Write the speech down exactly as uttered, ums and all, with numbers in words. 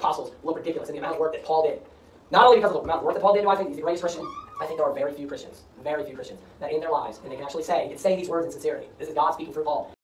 apostles look ridiculous in the amount of work that Paul did. Not only because of the amount of work that Paul did do I think he's the greatest Christian, I think there are very few Christians, very few Christians, that in their lives, and they can actually say, and say these words in sincerity. This is God speaking through Paul.